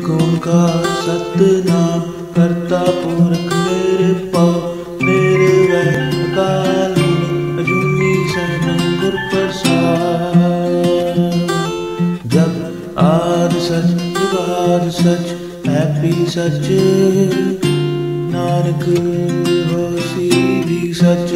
ओंकार सतनाम करता पुरख निर्भय अकाल अजूनी सैनं गुर प्रसाद। जब आद सच जुगाद सच हैप्पी सच नानक होसी भी सच।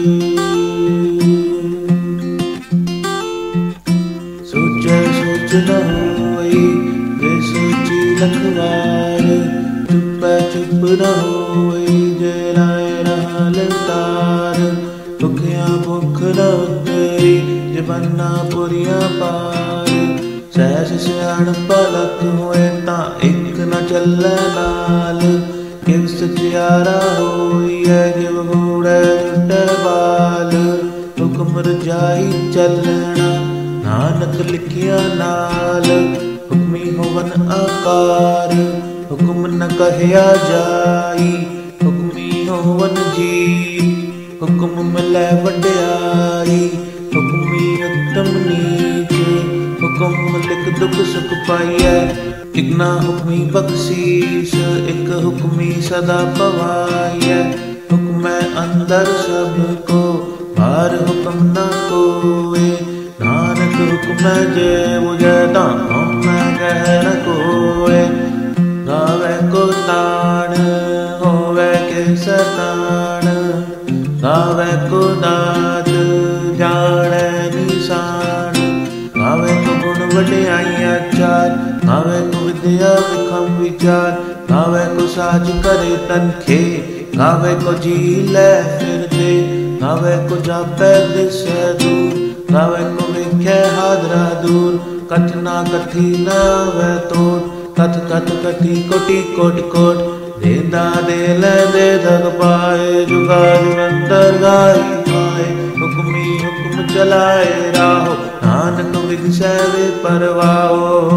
सोचे सोच न होई जे सोची लखवार, चुपै चुप न होई जे लाए रहा लतार। भुखिया भुख न उतरी जे बन्ना पुरिया पार, सहस सियाण पलक होए तां इक न चलै नाल। किव सचियारा होइए जिव गूढ़े जुटे बाल, हुक्म रजाई चलना नानक लिखिया नाल। हुक्मी होवन आकार हुक्म न कहया जाई, हुक्मी होवन जी हुक्म मिलै वड्याई। हुक्मी उत्तम नीच हुक्म लिख दुख सुख पाइयै, इक ना हुक्मी बख्शीस एक हुक्मी सदा पवाइयै। हुक्मै अंदर सबको बाहर हुक्म न कोए, नानक हुक्मै जे बुझै तां हउमै कह न कोए। गावै को ताण होवै के सताण, गावै को दात जाणै निशान। गावै को गुण वड्याइयां चार, गावै को विद्या विखम विचार। गावै को साज करे तनखे, गावै को जी लै फिर दे। गावै को जापै दिसै दूर, गावै को वेख्यै हादरा दूर। कथ ना कथी न वै तोड़, कथ कथ कथी कोटि कोट कोट। देंदा दे लैंदे धग पाए, जुगा जुगंतर गाई पाए। हुक्मी हुक्म चलाए राहो, नानक विगसै वे परवाओ।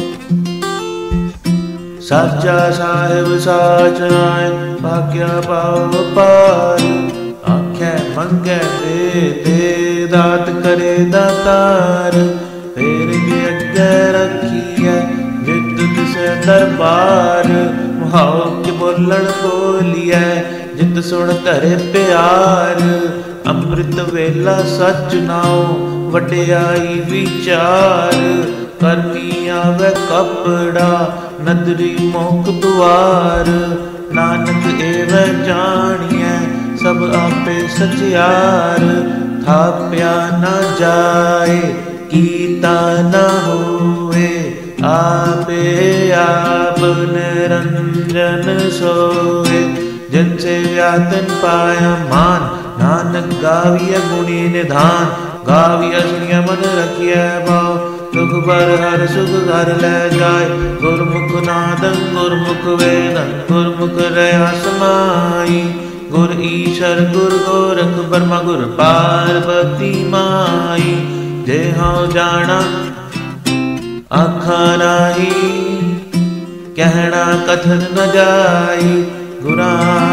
साचा साहिब साच आए, भाग्या पाओ पार। आख्या मंगै दे दात करे दातार। फेर जे अग्गै रखिए जित तिसै दरबार। मुहाओ के बोलण बोलिए जित सुन धरे प्यार। अमृत वेला सच नाओ वड्याई विचार। करनी आवे कपड़ा नदरी मोक दुआर। नानक एवै जानिए सब आपे सचियार। थाप्या न जाए कीता न होए, आपे आप निरंजन सोए। जिनसे व्यातन पाया मान, नानक गाविय गुणी निधान। गाविय सुनिय मन रखिय भाव, सुख पर हर सुख घर लै जाय। गुरमुख नादं गुरमुख वेदं, गुरमुख रया समाई। गुर ईशर गुर गोरख ब्रह्मा गुर पार्वती माई। जे हऊँ जाना आखा नाही, कहना कथन न जाई। गुरा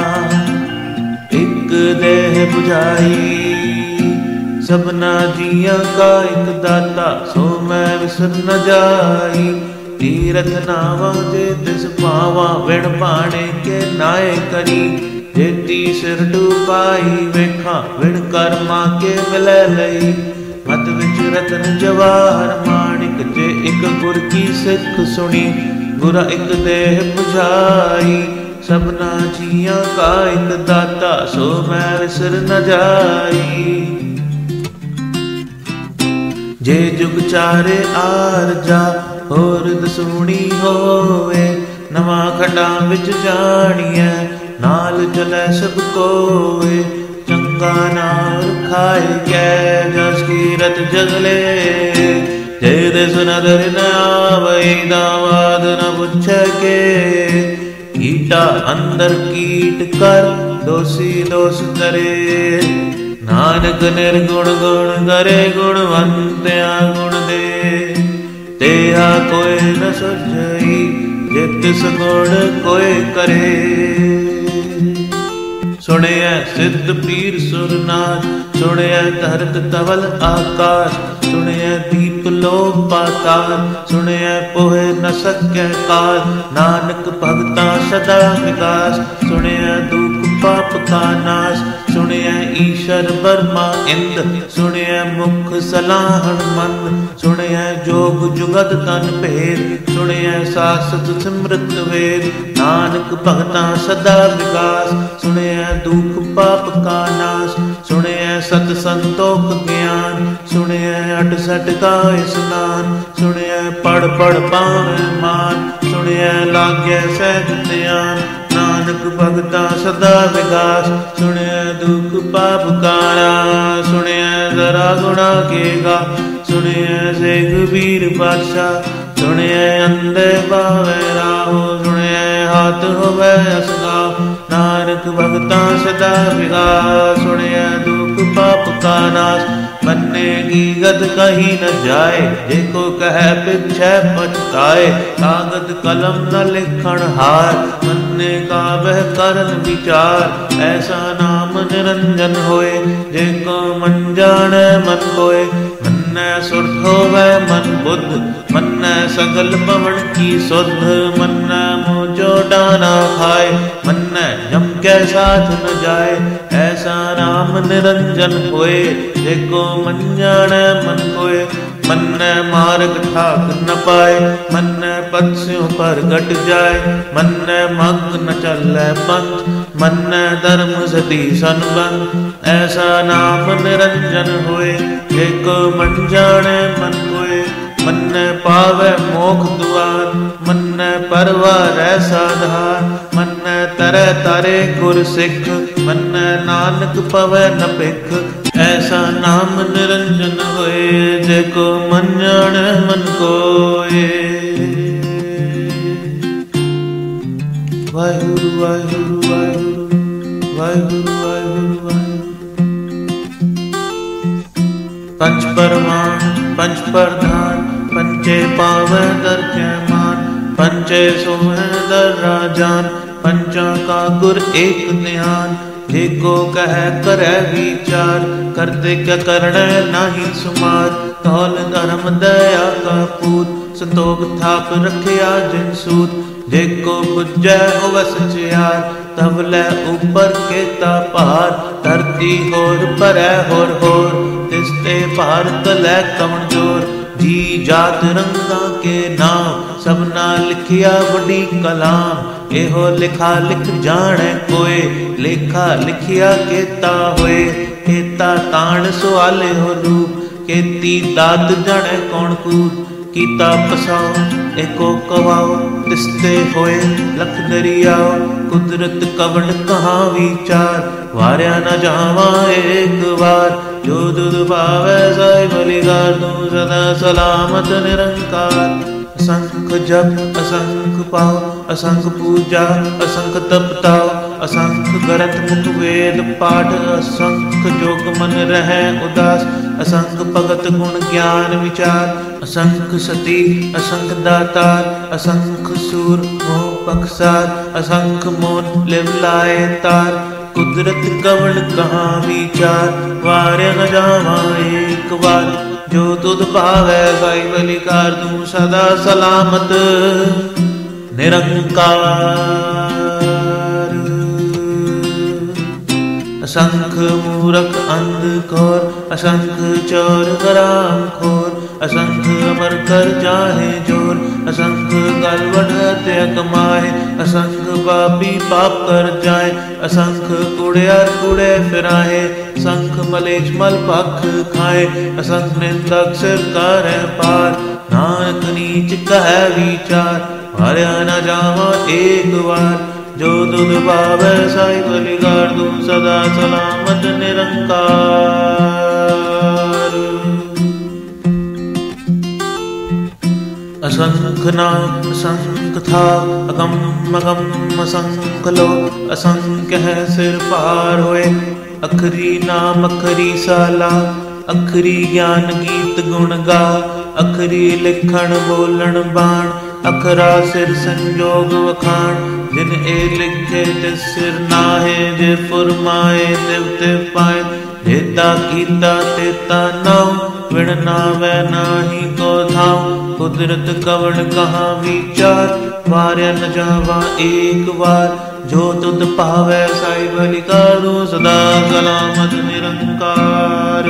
एक देह बुझाई, सबना जिया का एक दाता। सो मैं विसर न जाई। तीरथ नावा जे तिस पावा, विण पाणे के नाए करी। जेती सिर डूबाई वेखा, विण कर्मा के मिलै लई। मत विच रतन जवाहर माणिक, जे एक गुर की सिख सुनी। गुरा एक देह बुझाई, सबना जिया का एक दाता। सो मैं विसर न जाई। जे जुग चारे आर जा, होर दसूणी होवे। नवा खंडां विच जाणिए, नाल चलै सब कोए। चंगा नाम खाए कै, जस कीरत जगले। जे दिस नदर न आवई, दावाद न पुछै के। कीटा अंदर कीट कर, दोषी दोष करे। नानक निर्गुण गुण करे, गुणवंत्या गुण दे। तेहा कोई न सुझई, जे तिस गुण कोई करे। सुनिए सिद्ध पीर सुरनाथ, सुनिए धरत धवल आकाश, सुनिए दीप लोक पाताल, सुनिए पोहे न सके काल, नानक भगता सदा विकास, सुनिए दुख पाप का नाश, सुनिए ईश्वर ब्रह्मा इंद्र, सुनिए मुख सलाहन मंद, सुनिए जोग जुगत तन भेद, सुनिए शास्त्र सिमृत वेद, नानक भगता सदा विकास, सुनिए दुख पाप का नाश, सुनिए सत संतोख ज्ञान, सुनिए 68 का स्नान, सुनिए पढ़ पढ़ पावे मान, सुनिए लागे सहज ध्यान, नानक भगता सदा विकास, सुनिए दुख पाप का नाश, सुनिए जरा गुणा केगा, सुनिए शेखबीर बादशाह, सुनिए अंधे पावे राहो, सुनिए हाथ होवे असगाओ, नानक भगता सदा विकास, सुनिए दुख पाप का नाश, बनने की गद कहीं न जाए, जेको कहे पिछे पछताए, कागज कलम न लिखण हार, बनने का वह करन विचार, ऐसा नाम निरंजन होए, जेको मन जाने मन कोय, मन सुरत होवे मन बुद्ध, मन सगल पवन की सुध, मन मुझो डाना खाए, मन जम के साथ न जाए, ऐसा नाम निरंजन होए, जेको मन जाने मन कोय, मन मार्ग ठाक न पाए, मन पत्स्यों पर घट जाए, मन मग न चले पंथ, मन धर्म सती संबंध, ऐसा नाम निरंजन होए, जेको मन जाने मन कोय, मन पावे मोख दुआर, मन परवार साधार, मन तरे तारे गुर सिख, मन नानक पवे न भिख, ऐसा नाम निरंजन होए, जेको मन जाने मन कोय। वाहिगुरु वाहिगुरु वाहिगुरु वाहिगुरु वाहिगुरु वाहिगुरु। पंच परमान पंच प्रधान, पंचे पावे दर के मान, पंचे सोहे दर राजान, पंचा का गुर एक ध्यान, जेको कह करे विचार, करते क्या करने नाही सुमार, तौल धर्म दया का पूत, संतोख थाप रखिया जिन सूत, जेको बुझे होवे सचियार, तब ले ऊपर केता पार, धरती होर परै होर, तिसते पार तलै कवण जोर, जी जात रंगा के नाम, सबना लिखिया बड़ी कलाम, एहो लिखा लिख जाने कोय, लेखा लिखिया केता होए, केता ताण सुआले हो रूप, केती दात जाने कौन कूद, कीता पसाओ एको कवाओ, तिसते होए लख दरियाओ, कुदरत कवण कहाँ विचार, वार्या न जावा एक बार, जो दुध पावे साई बलिदार, तू सदा सलामत निरंकार, असंख जप असंख पाओ, असंख पूजा असंख तपताओ, असंख ग्रंथ मुख वेद पाठ, असंख जोग मन रहे उदास, असंख भगत गुण ज्ञान विचार, असंख सती असंख दातार, असंख सूर मोह पक्षार, असंख मोन लिव लाए तार, कुदरत कवण कहाँ विचार, वार्य न जावा एक बार, जो तुध पावै साई बलिकार, तू सदा सलामत निरंकार। असंख मूरख अंधकोर, असंख चोर हराम खोर, असंख अमर कर चाहे जोर, असंख गलवट हत्या कमाए, असंख पापी पाप कर जाए, असंख कुड़ियार कुड़े फिराए, असंख मलेच मल पख खाए, असंख निंदक सिर करे पार, नानक नीच कहे विचार, हार्या न जावा एक बार, जो तुध पावै साई बलिदार, तू सदा सलामत निरंकार। असंख नाम असंख था, अगम अगम असंख लो, असंख्य है सिर पार होए, अखरी नाम अखरी साला, अखरी ज्ञान गीत गुण गा, अखरी लिखण बोलन बाण, अखरा सिर संजोग वखाण, जिन ए लिखे तिस सिर नाहे, जे फुरमाए तिव तिव पाए। जेता कीता तेता नाउ, विण नावै नाहि को धाउ। कुदरत कवण कहाँ विचार, वार्या न जावा एक बार। जो तुद पावै साई भली कारू, सदा सलामत निरंकार।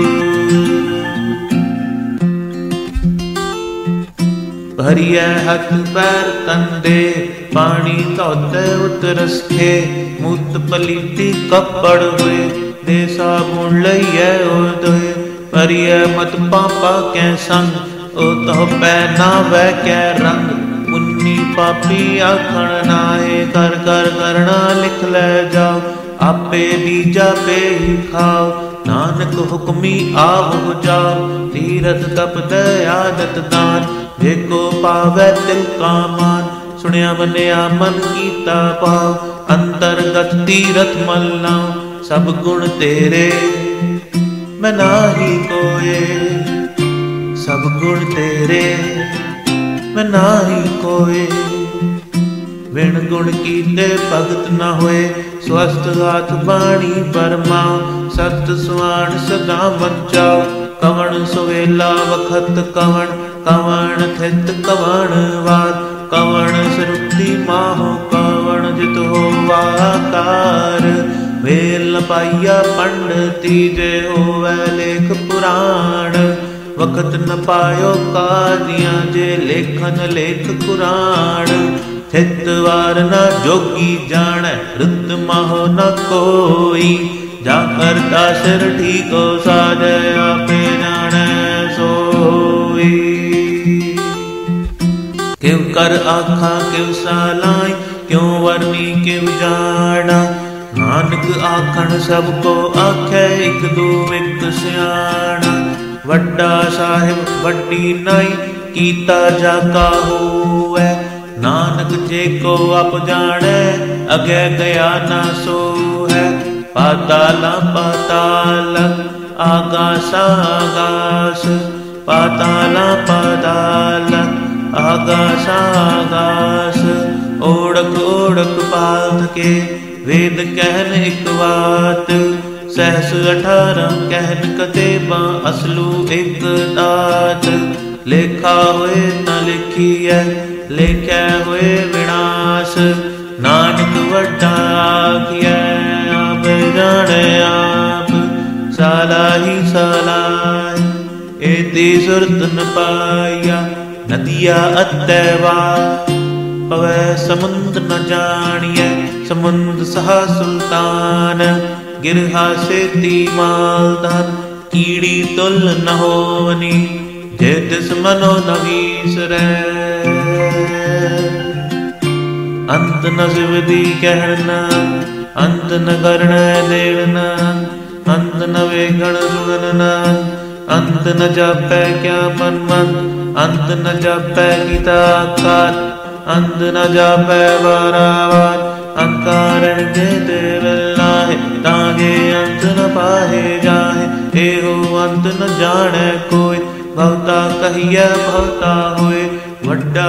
भरिए हथ पैर तंदे, पानी धोते उतरस खे। मूत पलीती कपड़ हुए, दे साबुन लइए उदय। भरिए मत पापा कै संग, ओ तो पैना वै कै रंग। मुन्नी पापी आखण नाहे, कर कर करना लिख ले जाओ। आपे बीजा पे ही खाओ, नानक हुक्मी आवो जाओ। तीरथ तप दयादत दान, जेको पावै तिल का मान। सुनिया मनिया मन कीता पाओ, अंतरगत तीरथ मल लाओ। सब गुण तेरे मैं नाही कोए, सब गुण तेरे मैं नाही कोए। बिन गुण कीते भगत न होए, स्वस्थ हाथ बाणी परमाओ। सत सुआण सदा बचाओ, कवण सुवेला वखत कवण। कवण थित कवण वाद, कवण सरुक्ति माहो। कवण जित होवा आकार, वेल न पाइया पंडिती। जे होवै लेख पुराण, वखत न पायो कादियां। जे लेखन लेख कुराण, थित वार न जोगी जाने। रुत माहो न कोई, जाकर दासर ठीको साजे। आपे जाने सोई, क्यों कर आखा क्यों सालाई। क्यों वर्णी क्यों जाना, नानक आखण सबको आखे। एक दो एक सियाणा, वड्डा साहिब वड्डी नाई। कीता जाका होवै, नानक जे को आप जाने। अगे गया ना सो है, पाताल पाताल आगास आगास। पाताल पाताल आगास आगास। ओढ़क ओढ़क पात के, वेद कहन एक बात। सहस 18 कहन कतेबा, असलू एक दात। लेखा होए न लिखिए, लेखै होए विनाश। नानक वड्डा आखिए, आप जाने आप। सालाही सालाही, एती सुरत न पाया। नदिया अतैवा, पवै समुंद न जानिए। समुंद सहा सुल्तान, गिरहा से ती मालदान। कीड़ी तुल न होवनी, जे तिस मनो न विसरै। अंत न सिवदी कहना, अंत न करण देना। अंत न वेगण सुनना, अंत न जापै क्या मन मन। अंत न जापै गीता काल, अंत न जापै बारावार। अंकारण के देवला है, तागे अंत न पाहे जाहे। एहो अंत न जाने कोई, भवता कहिए भवता होए। वड्डा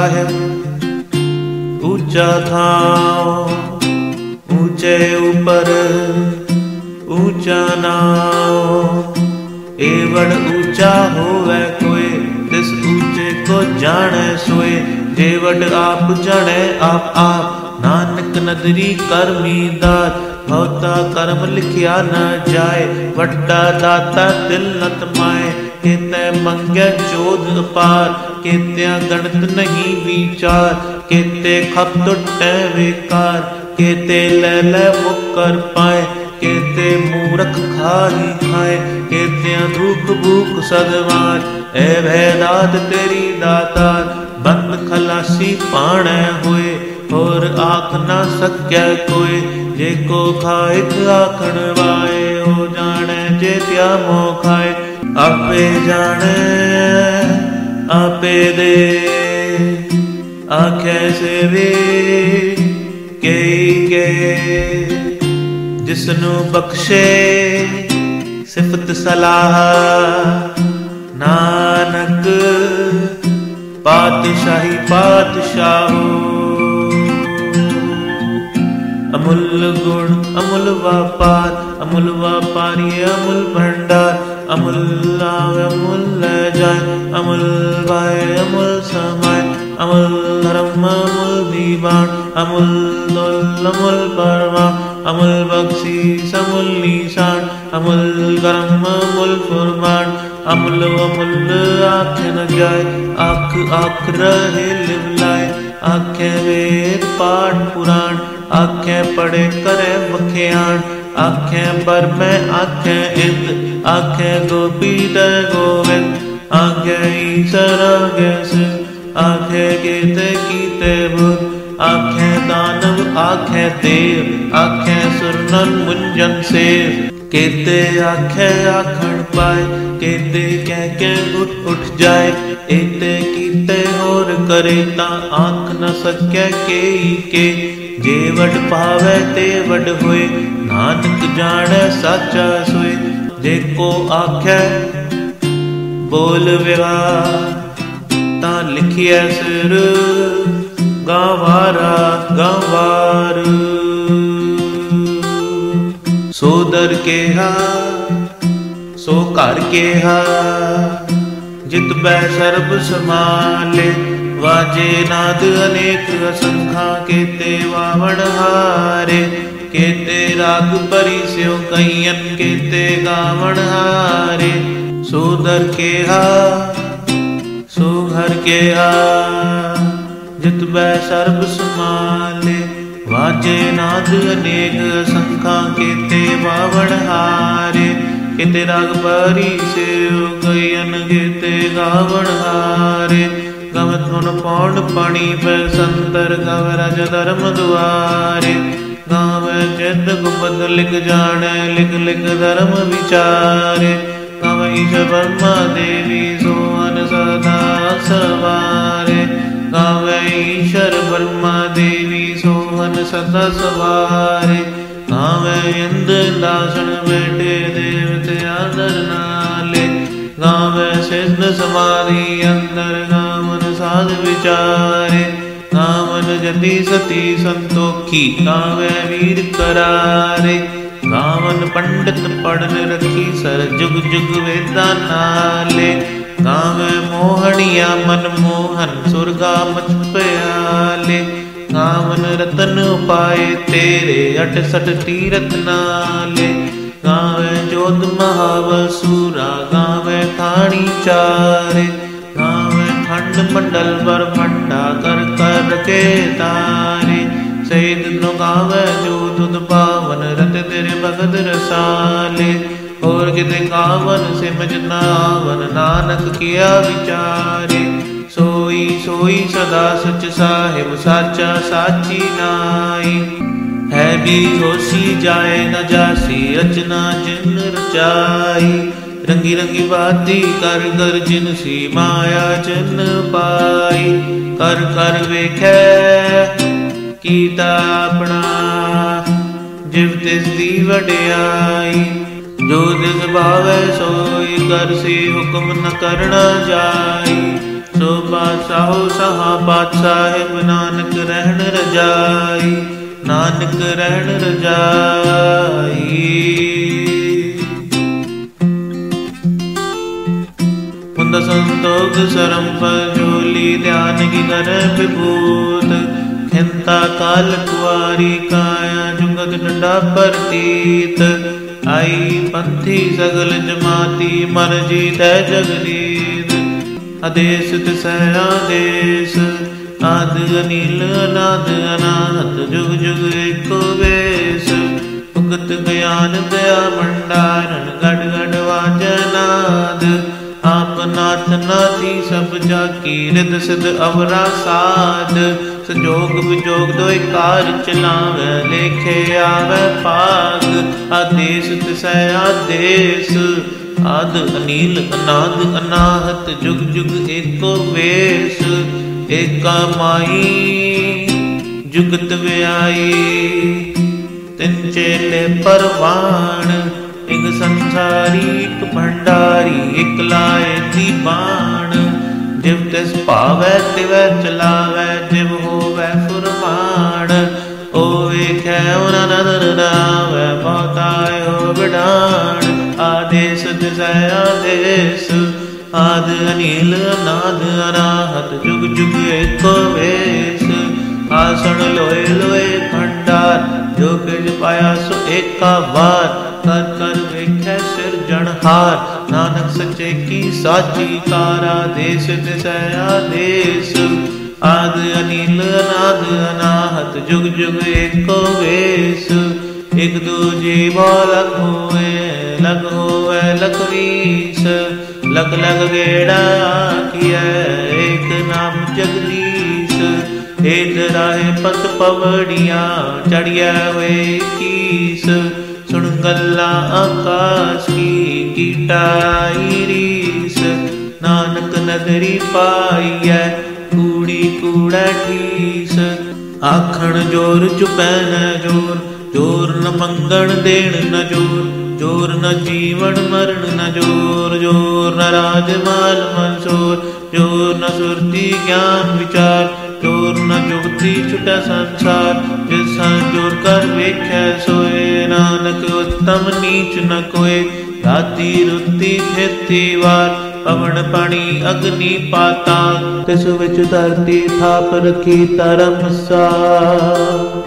साहिब ऊंचा थाओ, ऊंचे ऊपर ऊंचा नाओ। एवड़ ऊंचा होवे कोई, तिस ऊंचे को जाने सोए। जेवड़ आप जाने आप आप, नानक नदरी करमी दात। भवता कर्म लिखिया न जाए, वड्डा दाता दिल न तमाए। केते मंगे चोद अपार, केत्या गणत नहीं विचार। केते खप टुटे बेकार, केते ले ले मुकर पाए। केते मूरख खाही खाए, केत्या धूप भूख सदवार। ए भैदात तेरी दातार, बंद खलासी पाणे होए। और आख ना सक्या कोई, जे को खाए आखण वाए। हो जाने जे त्या मोह खाए, आपे जाने आपे दे। आखे से वे के जिसनु बख्शे सिफत सलाह। नानक पातशाही पातशाहो। अमूल गुण अमूल व्यापार, अमूल व्यापारी अमूल भंडार, अमूल आवे अमूल ले जाए, अमूल भाई अमूल समाय, अमूल धर्म अमूल दीवान, अमूल दौल अमूल परवान, अमूल बख्शीश अमूल निशान, अमूल कर्म अमूल फुरमान, अमूल अमूल आँख न जाए, आँख आँख रहे लिवलाए, आँखें वेद पाठ पुराण, आँखें पढ़े करे बख्यान, आँखें पर में आँखें इंद, आँखें गोपी दय गोविंद, आँखें ईश्वर आँखें आँखें कीते कीते बुद्ध, आँखें दानव आँखें देव, आँखें सुरनन मुंजन सेव, केते आँखें आखण पाए, केते कह उठ उठ जाए, एते कीते होर करे ता आँख न सके के जे वड पावे ते वड होए, नानक जाने साचा सोए, जेको आखे बोल व्यवहार ता लिखिए सिर गंवारा गंवार। सो दर के हा सो घर के हा, जित बै सर्ब समाले, वाजे नाद अनेक असंखा, केते वावण हारे, केते राग परिस्यो कईयन, केते गावण हारे। सो दर के हा सो घर के हा, जित बै सर्ब समाले, वाजे नाद अनेक असंखा, केते वावण हारे, केते राग परिस्यो कईयन, केते गावण हारे। गवत गुण पौंड पानी पर संतर, गव रज धर्म दुआरे, गाव चित गुपत लिख जाने, लिख लिख धर्म विचारे, गव ईश ब्रह्मा देवी सोहन सदा सवारे, गाव ईश्वर ब्रह्मा देवी सोहन सदा सवारे, गाव इंद्र दासन बैठे देवते आदर नाले, गाव सिद्ध समाधि अंदर, गावन साध विचारे, गावन जति सती संतोखी, गावे वीर करारे, गावन पंडित पढ़न रखी सर, जुग जुग वेदा नाले, गावे मोहनिया मन मोहन सुरगा मच प्याले, गावन रतन उपाय तेरे 68 तीरथ नाले, गावे जोत महावसूरा, गावे खाणी चारे, गावे खंड मंडल ब्रह्मंडा, कर कर के तारे, सैद नो गावे जो तुद पावन, रत तेरे भगत रसाले, और किते गावन सिमझ नावन, नानक किया विचारे, सोई सोई सदा सच साहिब, साचा साची नाई, है भी होशी जाए न जासी, रचना जिन रचाई, रंगी रंगी बाती कर कर जिनसी, माया जिन पाई, कर कर वेखे कीता अपना, जिव तिस दी वडियाई, जो दिस भावे सोई करसी, हुक्म न करना जाई, सो बादशाहो सहा बादशाहिब, नानक रहन रजाई, नानक रहन रजाई। मुंद संतोष सरम पजोली, ध्यान की कर विभूत, खिंता काल कुआरी काया, जुगत डंडा परतीत, आई पंथी सगल जमाती, मरजी तय जगदीत, आदेश तिसै आदेश, आद अनिल अनाद अनाहत, जुग जुग एको वेश, भुगत ज्ञान दया भंडारण, गढ़ गढ़ वाजनाद, आप नाथ नाथी सब जाकी, रिद सिद्ध अवरा साध, संजोग विजोग दोय कार चलावे, लेखे आवे पाग, आदेश तिसै आदेश, आद अनिल अनाद अनाहत, जुग जुग एको वेश, एका माई जुगत व्याई, तिन चेले परवान, एक संसारी एक भंडारी, एक लाए दीवान, जिव तिस भावै तिवै चलावै, जिव होवै फुरमान। ओ वेख्या उन नदर नावै, बहुताय हो बिडान। आदेश दिसै आदेश, आद अनिल अनाद अनाहत, जुग जुग एको वेश। आसन लोए लोए भंडार, जो किछ पाया सो एका बार। कर कर वेख्या सिरजनहार, नानक सच्चे की साची कार। आदेश दिसै आदेश, आद अनिल अनाद अनाहत, जुग जुग एको वेश। एक दूजे भौ लग होवे लखवीस। लग लग गेड़ा किया, एक नाम जगदीश। हेत राहे पत पवड़िया, चढ़िया वे कीस। सुन गल्ला आकाश की कीटाई रीस। नानक नदरी पाईऐ, कूड़ी कूड़ा ठीस। आखण जोर चुपै न जोर, जोर न मंगण देण न जोर। जोर न जीवन मरण न जोर, जोर न राज माल मंसोर। जोर न सुरती ज्ञान विचार, जोर न जुगती छुटा संसार। जिस जोर कर वेख्या सोए, नानक उत्तम नीच न कोय। राती रुती खेती वार, पवन पानी अग्नि पाताल। तिस विच धरती थाप रखी धर्मसाल।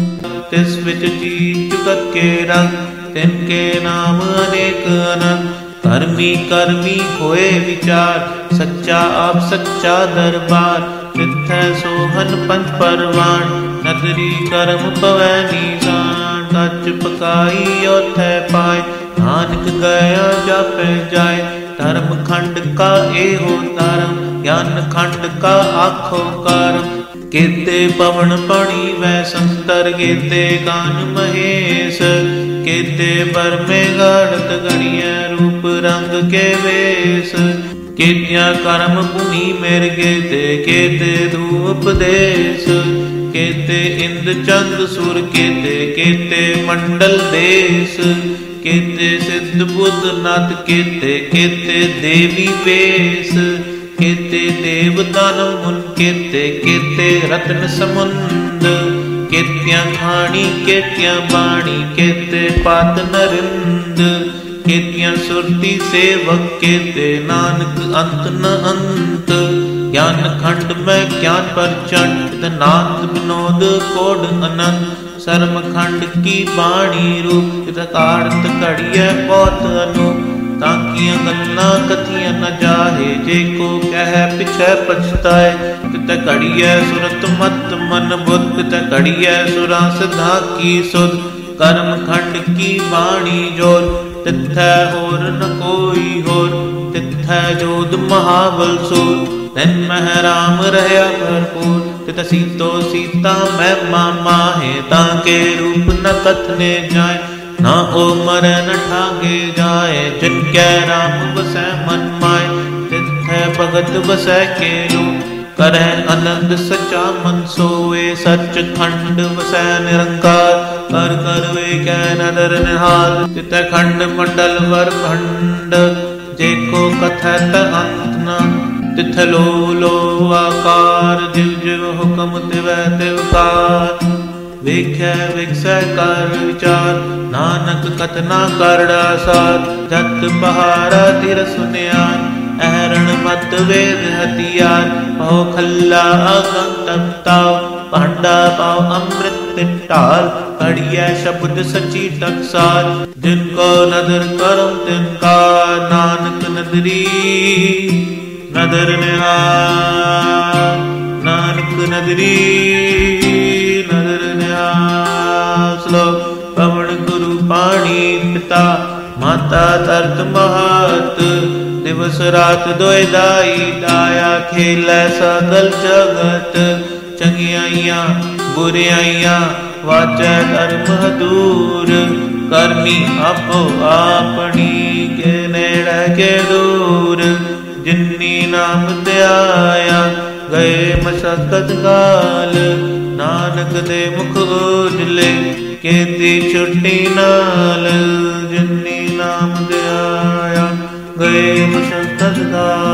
तिस विच जी चुकत के रंग, तिनके नाम अनेक अनंत। कर्मी कर्मी होए विचार, सच्चा आप सच्चा दरबार। तिथै सोहन पंच परवान, नदरी करम पवै निशान। कच पकाई ओथै पाए, नानक गया जापै जाए। धर्म खंड का एहो धर्म, ज्ञान खंड का आखो करम। केते पवन पानी वै संतर, केते कान महेश। केते बर में गाड़त गणिया, रूप रंग के वेश। केतिया कर्म भूमि मेर केते, केते धूप देश। केते इंद चंद सुर केते, केते मंडल देश। केते सिद्ध बुद्ध नाथ केते, केते देवी वेश। केते देव दानव मुन केते, केते रत्न समुंद। केत्या खाणी केत्या बाणी, केते पात नरिंद। केतिया सुरती सेवक केते, नानक अंत न अंत। ज्ञान खंड में ज्ञान प्रचंड, नाथ विनोद कोड अनंत। शर्म खंड की बाणी रूप, कार्त घड़िया बहुत अनूप। ताकिया गल्ला कथिया न जाहे, जेको कह पिछै पछताए। तित घड़िया सुरत मत मन बुद्ध, तित घड़िया सुरा सिधा की सुध। कर्म खंड की बाणी जोर, तिथै होर न कोई होर। तिथै जोध महाबल सूर, तिन मह राम रहया भरपूर। तित सीतो सीता महिमा माहे, ताके रूप न कथने जाए। ना ओ मर न ठागे जाए, जिनकै राम बसै मन माय। तिथै भगत बसै के लो, करह आनंद सचा मन सोए। सच खंड वसै निरंकार, कर कर वे कै नदर निहाल। तितै खंड मंडल वर भंड, जेको कथत अंत न। तिथ लो लो आकार, जिव जिव हुक्म तिवै तिवकार। वेख्या विकसै कर विचार, नानक कतना करड़ा सार। जत पहारा तिर सुनियार, अहरण मत वेद हथियार। पहो खल्ला अगम तपताओ, भांडा पाओ अमृत ढाल। कड़िया शब्द सची टकसार, जिनको नदर करम तिनका। नानक नदरी नदर निहार, नानक नदरी नदर निहार। श्लोक पवन गुरु पाणी पिता, माता तरत महत। दिवस रात दोय दाई, दाया खेलै सकल जगत। चंगियाइया बुराइयां वाचै धर्म दूर। करमी आपो आपनी, के नेड़े के दूर। जिन्नी नाम ध्याया, गए मशक्कत काल। नानक दे मुख उजले, केती छुट्टी नाल। जिन्नी नाम ध्याया, गए मशक्कत काल।